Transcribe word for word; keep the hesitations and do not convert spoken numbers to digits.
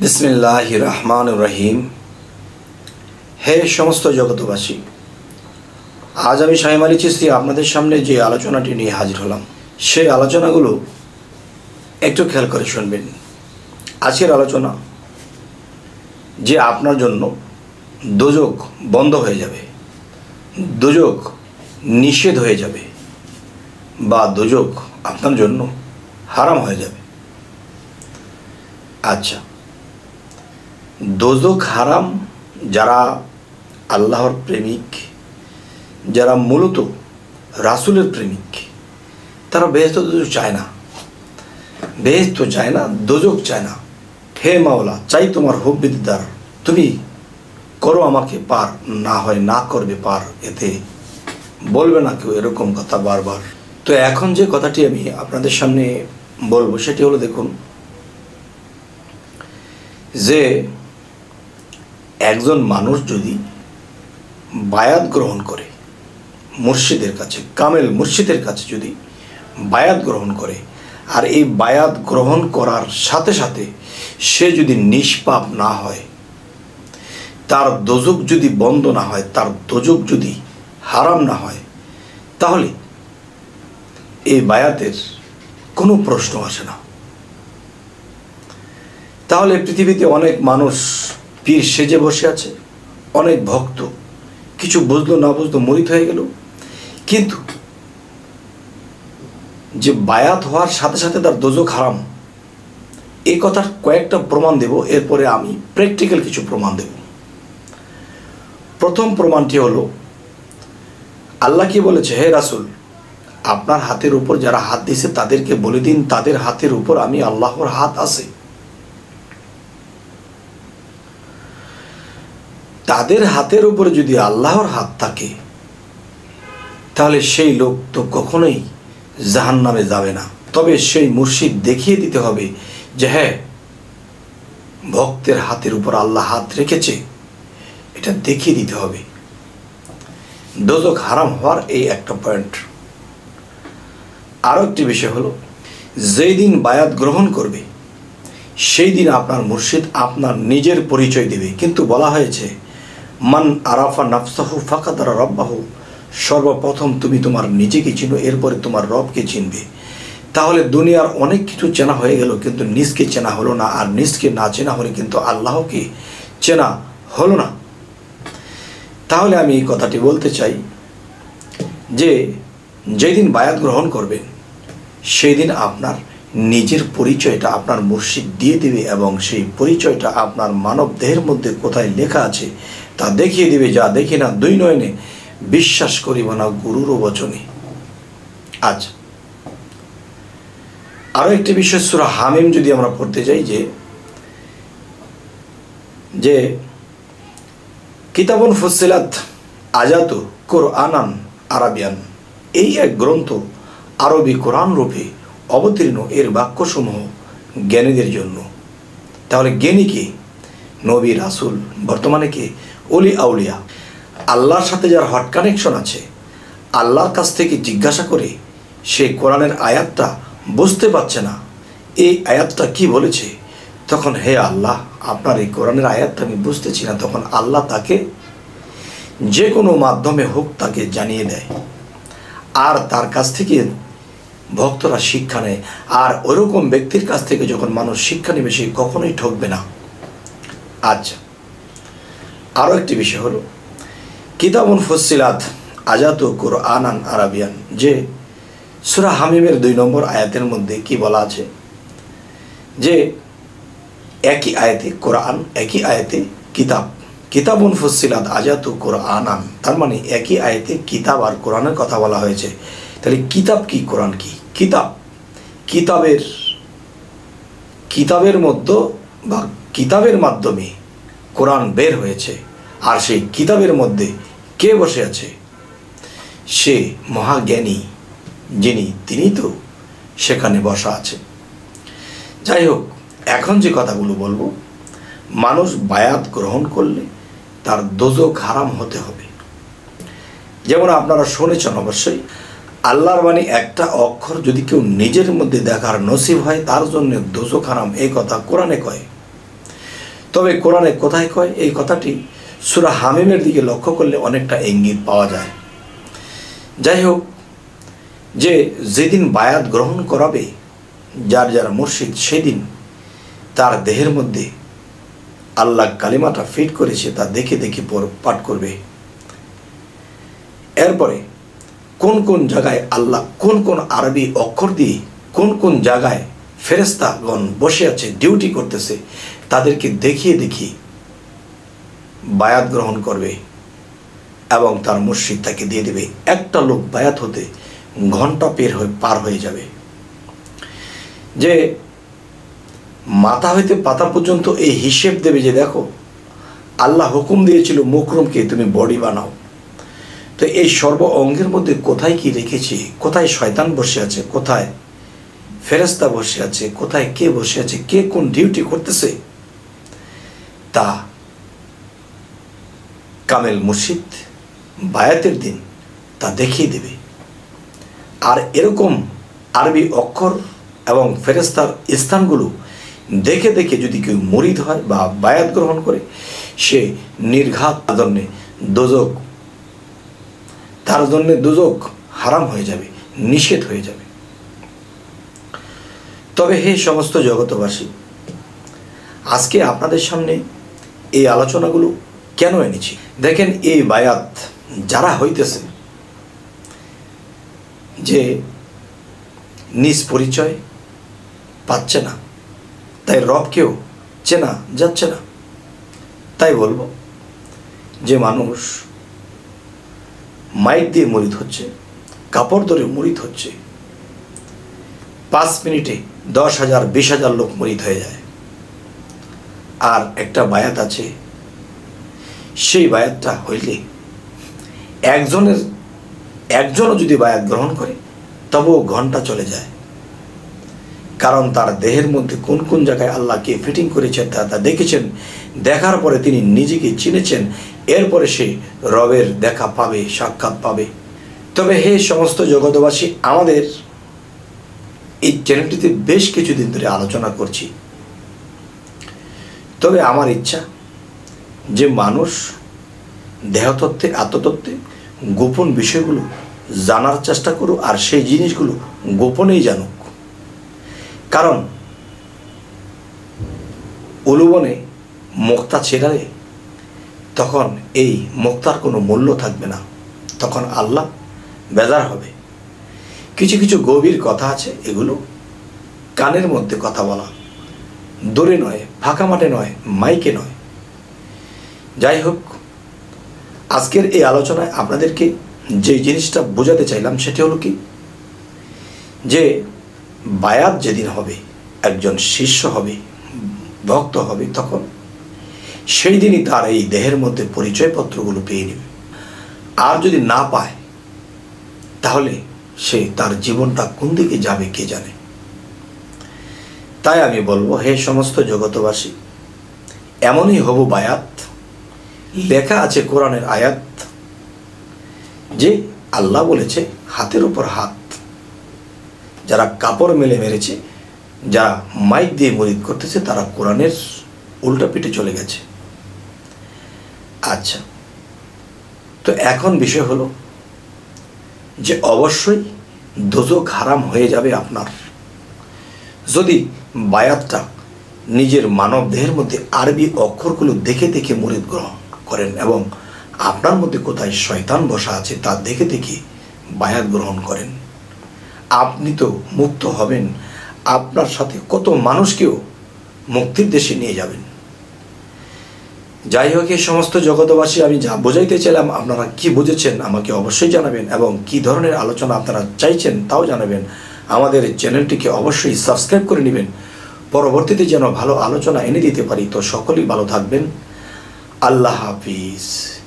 বিসমিল্লাহির রহমানির রহিম। হে সমস্ত জগতবাসী, আজ আমি শাইম আলী চিশতি আপনাদের সামনে যে আলোচনাটি নিয়ে হাজির হলাম, সেই আলোচনাগুলো একটু খেয়াল করে শুনবেন। আজকের আলোচনা যে আপনার জন্য দোজখ বন্ধ হয়ে যাবে, দোজখ নিষেধ হয়ে যাবে, বা দোজখ আপনার জন্য হারাম হয়ে যাবে। আচ্ছা, দোজখ হারাম যারা আল্লাহর প্রেমিক, যারা মূলত রাসূলের প্রেমিক, তারা বেহেশত দোজখ চায় না, বেহেশত চায় না, দোজখ চায় না। হে মাওলা, চাই তোমার হুব্বির দ্বার, তুমি করো আমাকে পার, না হয় না করবে পার। এতে বলবে না কেউ এরকম কথা বারবার। তো এখন যে কথাটি আমি আপনাদের সামনে বলবো সেটি হলো, দেখুন যে একজন মানুষ যদি বায়াত গ্রহণ করে মুর্শিদের কাছে, কামেল মুর্শিদের কাছে যদি বায়াত গ্রহণ করে, আর এই বায়াত গ্রহণ করার সাথে সাথে সে যদি নিষ্পাপ না হয়, তার দোজখ যদি বন্ধ না হয়, তার দোজখ যদি হারাম না হয়, তাহলে এই বায়াতের কোনো প্রশ্ন আসে না। তাহলে পৃথিবীতে অনেক মানুষ পীর সেজে বসে আছে, অনেক ভক্ত কিছু বুঝলো না বুঝলো মুরিদ হয়ে গেল, কিন্তু যে বায়াত হওয়ার সাথে সাথে তার দোজখ হারাম, এই কথার কয়েকটা প্রমাণ দেব। এরপরে আমি প্র্যাকটিক্যাল কিছু প্রমাণ দেব। প্রথম প্রমাণটি হলো, আল্লাহ কি বলেছে, হে রাসূল, আপনার হাতের উপর যারা হাত দিয়েছে তাদেরকে বলে দিন, তাদের হাতের উপর আমি আল্লাহর হাত আছে। তাদের হাতের উপরে যদি আল্লাহর হাত থাকে, তাহলে সেই লোক তো কখনোই জাহান্নামে যাবে না। তবে সেই মুর্শিদ দেখিয়ে দিতে হবে যে হ্যাঁ, ভক্তের হাতের উপর আল্লাহ হাত রেখেছে, এটা দেখিয়ে দিতে হবে। দোজখ হারাম হওয়ার এই একটা পয়েন্ট। আরও একটি বিষয় হলো, যেই দিন বায়াত গ্রহণ করবে সেই দিন আপনার মুর্শিদ আপনার নিজের পরিচয় দেবে। কিন্তু বলা হয়েছে, মান আরাফা নাফসাহু ফাকাদ আরা রব্বাহু, সর্বপ্রথম তুমি তোমার নিজেকে চিনো, এরপরে তোমার রবকে চিনবে। তাহলে দুনিয়ার অনেক কিছু চেনা হয়ে গেল, কিন্তু নিজকে চেনা হলো না। আর নিজকে না চেনা হলে কিন্তু আল্লাহকে চেনা হলো না। তাহলে আমি এই কথাটি বলতে চাই যে যেদিন বায়াত গ্রহণ করবেন সেই দিন আপনার নিজের পরিচয়টা আপনার মুর্শিদ দিয়ে দেবে, এবং সেই পরিচয়টা আপনার মানব দেহের মধ্যে কোথায় লেখা আছে তা দেখিয়ে দেবে, যা দেখি না দুই নয়নে, বিশ্বাস করিব না গুরুর বচনে। আচ্ছা, আরো একটি বিষয়, সূরা হামিম যদি আমরা পড়তে যাই, যে যে কিতাবুন ফুসসিলাত আয়াতু কুরআনান আরাবিয়ান, এই এক গ্রন্থ আরবি কোরআন রূপে অবতীর্ণ, এর বাক্যসমূহ জ্ঞানীদের জন্য। তাহলে জ্ঞানী কে? নবী, রাসূল, বর্তমানে কে? ওলি আউলিয়া। আল্লাহর সাথে যার হট কানেকশন আছে, আল্লাহর কাছ থেকে জিজ্ঞাসা করে সে কোরআনের আয়াতটা বুঝতে পারছে না, এই আয়াতটা কি বলেছে, তখন হে আল্লাহ, আপনার এই কোরআনের আয়াতটা আমি বুঝতেছি না, তখন আল্লাহ তাকে যে কোনো মাধ্যমে হোক তাকে জানিয়ে দেয়। আর তার কাছ থেকে ভক্তরা শিক্ষা নেয়। আর ওরকম ব্যক্তির কাছ থেকে যখন মানুষ শিক্ষা নেবে, সে কখনোই ঠকবে না। আচ্ছা, আরও একটি বিষয় হলো, কিতাবুন ফুসসিলাত আয়াতু কুরআনান আরাবিয়ান, যে সূরা হামিমের দুই নম্বর আয়াতের মধ্যে কি বলা আছে, যে একই আয়াতে কোরআন, একই আয়াতে কিতাব। কিতাবুন ফুসসিলাত আয়াতু কুরআনান, তার মানে একই আয়াতে কিতাব আর কোরআনের কথা বলা হয়েছে। তাহলে কিতাব কি, কোরআন কি? কিতাব, কিতাবের কিতাবের মধ্যে বা কিতাবের মাধ্যমে কোরআন বের হয়েছে। আর সেই কিতাবের মধ্যে কে বসে আছে? সে মহাজ্ঞানী যিনি, তিনি তো সেখানে বসা আছে। যাই হোক, এখন যে কথাগুলো বলবো, মানুষ বায়াত গ্রহণ করলে তার দোজখ হারাম হতে হবে। যেমন আপনারা শুনেছেন অবশ্যই, আল্লাহর বাণী একটা অক্ষর যদি কেউ নিজের মধ্যে দেখার নসিব হয়, তার জন্য দোজখ হারাম, এই কথা কোরআনে কয়। তবে কোরআনে কোথায় কয় এই কথাটি সূরা হামিমের দিকে লক্ষ্য করলে অনেকটা ইঙ্গিত পাওয়া যায়। যাই হোক, যে যেদিন বায়াত গ্রহণ করাবে যার যার মুর্শিদ, সেদিন তার দেহের মধ্যে আল্লাহ কালিমাটা ফিট করেছে তা দেখে দেখে পাঠ করবে। এরপরে কোন কোন জায়গায় আল্লাহ কোন কোন আরবি অক্ষর দিয়ে কোন কোন জায়গায় ফেরেশতাগণ বসে আছে, ডিউটি করতেছে, তাদেরকে দেখিয়ে দেখিয়ে বায়াত গ্রহণ করবে এবং তার মুর্শিদ তাকে দিয়ে দেবে। একটা লোক বায়াত হতে ঘন্টা পের হয়ে পার হয়ে যাবে। যে মাথা হইতে পাতা পর্যন্ত এই হিসেব দেবে যে দেখো আল্লাহ হুকুম দিয়েছিল মুকরমকে তুমি বডি বানাও, তো এই সর্ব অঙ্গের মধ্যে কোথায় কি রেখেছি, কোথায় শয়তান বসে আছে, কোথায় ফেরেশতা বসে আছে, কোথায় কে বসে আছে, কে কোন ডিউটি করতেছে, তা কামেল মুর্শিদ বায়াতের দিন তা দেখিয়ে দেবে। আর এরকম আরবি অক্ষর এবং ফেরেশতার স্থানগুলো দেখে দেখে যদি কেউ মুরিদ হয় বা বায়াত গ্রহণ করে, সে নির্ঘাত জন্যে দোজক তার জন্যে দোজক হারাম হয়ে যাবে, নিষেধ হয়ে যাবে। তবে হে সমস্ত জগতবাসী, আজকে আপনাদের সামনে এই আলোচনাগুলো কেন এনেছি? দেখেন, এই বায়াত যারা হইতেছে, যে নিজ পরিচয় পাচ্ছে না, তাই রবকেও চেনা যাচ্ছে না, তাই বলবো যে মানুষ মাইক দিয়ে মুরিদ হচ্ছে, কাপড় ধরে মুরিদ হচ্ছে, পাঁচ মিনিটে দশ হাজার বিশ হাজার লোক মুরিদ হয়ে যায়। আর একটা বায়াত আছে, সেই বায়াতটা হইলে একজনের একজনও যদি বায়াত গ্রহণ করে তবুও ঘন্টা চলে যায়, কারণ তার দেহের মধ্যে কোন কোন জায়গায় আল্লাহকে ফিটিং করেছেন তা তা দেখেছেন। দেখার পরে তিনি নিজেকে চিনেছেন, এরপরে সে রবের দেখা পাবে, সাক্ষাৎ পাবে। তবে হে সমস্ত জগতবাসী, আমাদের এই চ্যানেলটিতে বেশ কিছুদিন ধরে আলোচনা করছি, তবে আমার ইচ্ছা যে মানুষ দেহতত্ত্বে, আত্মতত্ত্বে গোপন বিষয়গুলো জানার চেষ্টা করুক, আর সেই জিনিসগুলো গোপনেই জানুক। কারণ উলুবনে মুক্তা ছেড়ালে তখন এই মুক্তার কোনো মূল্য থাকবে না, তখন আল্লাহ বেজার হবে। কিছু কিছু গভীর কথা আছে, এগুলো কানের মধ্যে কথা বলা, দূরে নয়, ফাঁকা মাঠে নয়, মাইকে নয়। যাই হোক, আজকের এই আলোচনায় আপনাদেরকে যে জিনিসটা বোঝাতে চাইলাম সেটি হলো কি, যে বায়াত যেদিন হবে, একজন শিষ্য হবে, ভক্ত হবে, তখন সেই দিনই তার এই দেহের মধ্যে পরিচয়পত্রগুলো পেয়ে নেবে। আর যদি না পায় তাহলে সে তার জীবনটা কোন দিকে যাবে কে জানে। তাই আমি বলবো, হে সমস্ত জগতবাসী, এমনই হব বায়াত। লেখা আছে কোরআনের আয়াত, যে আল্লাহ বলেছে হাতের উপর হাত। যারা কাপড় মেলে মেরেছে, যারা মাইক দিয়ে মুরিদ করতেছে, তারা কোরআনের উল্টা পিঠে চলে গেছে। আচ্ছা, তো এখন বিষয় হলো যে অবশ্যই দোজক হারাম হয়ে যাবে আপনার, যদি বায়াতটা নিজের মানব দেহের মধ্যে আরবি অক্ষরগুলো দেখে দেখে মুরিদ গ্রহণ করেন, এবং আপনার মধ্যে কোথায় শয়তান বসা আছে তা দেখে দেখে বায়াত গ্রহণ করেন। আপনি তো মুক্ত হবেন, আপনার সাথে কত মানুষকেও মুক্তির দেশে নিয়ে যাবেন। যাই হোক, এই সমস্ত জগতবাসী, আমি যা বোঝাইতে চাইলাম আপনারা কি বুঝেছেন আমাকে অবশ্যই জানাবেন, এবং কি ধরনের আলোচনা আপনারা চাইছেন তাও জানাবেন। আমাদের চ্যানেলটিকে অবশ্যই সাবস্ক্রাইব করে নেবেন, পরবর্তীতে যেন ভালো আলোচনা এনে দিতে পারি। তো সকলেই ভালো থাকবেন। আল্লাহ হাফিজ।